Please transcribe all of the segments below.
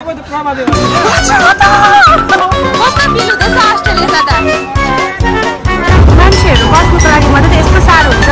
मान्छेहरू बस्नुको लागि मात्रै यस्तो साह्रो हुन्छ।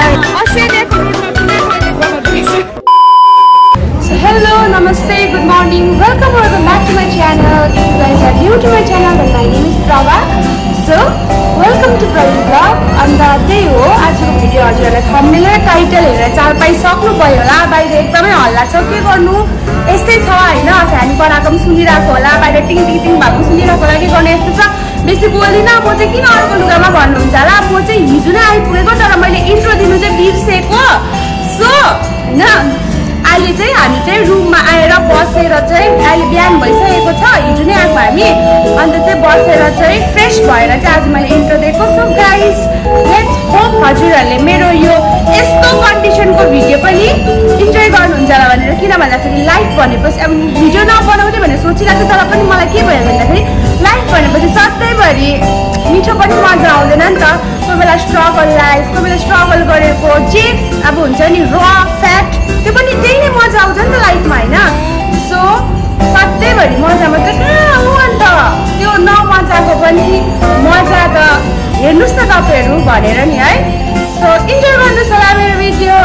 Hello, namaste, good morning, welcome back to my channel. If you guys are new to my channel, then my name is Prabha. So, welcome to Prabha Vlog. And त्यही हो आजको भिडियो हजुरहरुलाई थम्बनेल र टाइटल हेरेर चाल पाइसक्नु भयो होला। बाहिर एकदमै हल्ला छ, के गर्नु यस्तै छ हैन। फ्यान बनाएको पनि सुनिरहेको होला, बाहिर टिङ टिङ टिङ भएको सुनिरहेको होला। के गर्ने यस्तो छ, बेसी बोल्दिन। म चाहिँ किन अर्को लुगामा भन्नुहुन्छ होला, म चाहिँ हिजो नै आइपुगेको तर मैले इन्ट्रो दिनु चाहिँ बिर्सेको। सो हैन, अहिले चाहिँ हामी चाहिँ रुममा आएर बसेर चाहिँ अहिले बिहान भइसकेको छ, हिजो नै आएको हामी। अन्त चाहिँ बसेर चाहिँ फ्रेस भएर चाहिँ आज मैले इन्ट्रो दिएको। सो गाइस, लेट्स होप हजुरहरूले मेरो यो यस्तो कन्डिसनको भिडियो पनि इन्जोय गर्नुहुन्छ होला भनेर। किन भन्दाखेरि लाइफ भनेपछि अब भिडियो नबनाउने भनेर सोचिरहेको तर पनि मलाई के भयो भन्दाखेरि लाइफ भनेपछि सधैँभरि मिठो पनि मजा आउँदैन नि त। कोही बेला स्ट्रगल लाइफ, कोही बेला स्ट्रगल गरेको जे अब हुन्छ नि र फ्याक्ट, त्यो पनि त्यही नै मजा आउँछ नि त लाइफमा हैन। सो सधैँभरि मजा मात्रै कहाँ हो अन्त, त्यो नमजाको पनि मजा त हेर्नुहोस् न तपाईँहरू भनेर नि है। सो इन्जोय गर्नुहोस् होला मेरो भिडियो।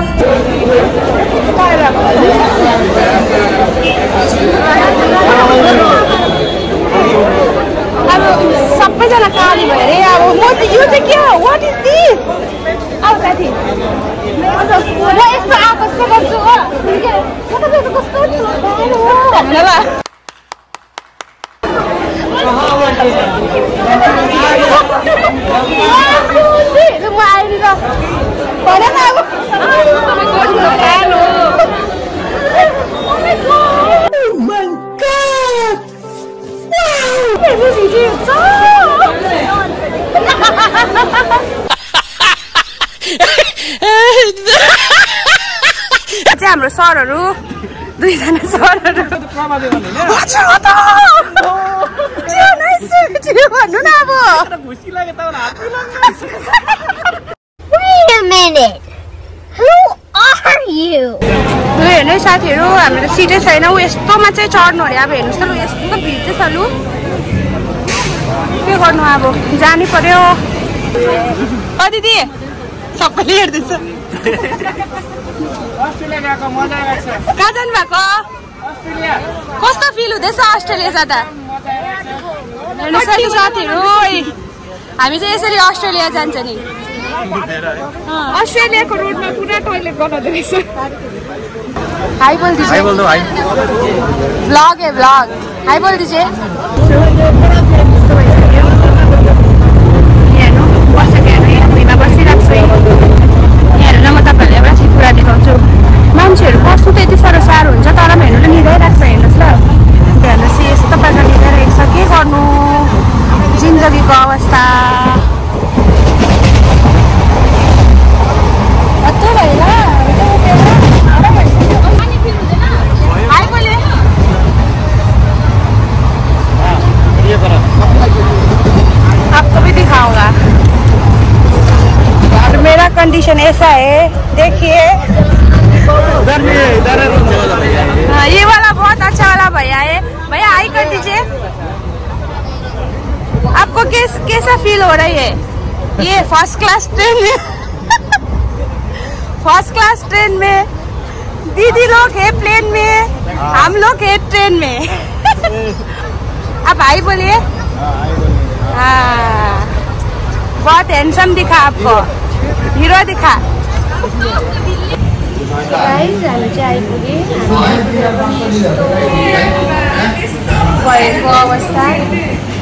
अब सबैजना काली भएर अब म चाहिँ यो चाहिँ के हो, वाट इज दिस? अब साथी म यस्तो आकर्षण गर्छु हो, कस्तो भन्नु ल। म आइदिन भन न अब हाम्रो सरहरू दुईजना सरहरू भन्नु न अब। Wait a minute. Who are you? हेर्नु साथीहरू, हाम्रो त सिटै छैन। ऊ यस्तोमा चाहिँ चढ्नु अरे। अब हेर्नुहोस् त लु, यस्तो भिड चाहिँ छ। लु के गर्नु, अब जानै पर्यो। दिदी सबैले हेर्दैछ। कहाँ जानु भएको? कस्तो फिल हुँदैछ अस्ट्रेलिया जाँदा? हेर्नुहोस् साथीहरू, हामी चाहिँ यसरी अस्ट्रेलिया जान्छ नि। अस्ट्रेलियाको रोडमा पुरा टोइलेट बनाउँदो रहेछ। हाई बोल दीजिए। ब्लॉग है ब्लॉग। हाई बोल दीजिए। मान्छेहरू बस्नु त यति साह्रो हुन्छ तर पनि हेर्नु निदाइरहेको छ। हेर्नुहोस् ल, हेर्नुहोस् यस्तो प्रकारले निदाइरहेको छ। के गर्नु जिन्दगीको अवस्था। आपको भी दिखाऊंगा। और मेरा कंडीशन ऐसा है, देखिए। हाँ, ये वाला बहुत अच्छा वाला भैया है। भैया हाई कर दीजिए। आपको कैसा फील हो रही है? ये फर्स्ट क्लास ट्रेन में फर्स्ट क्लास ट्रेन में दीदी लोग है प्लेन में, हम लोग है ट्रेन में। आप हाई बोलिए। हाँ, बहुत हैंडसम दिखा आपको, हीरो दिखा। गाइस हामी चाहिँ आइपुगे। भएको अवस्था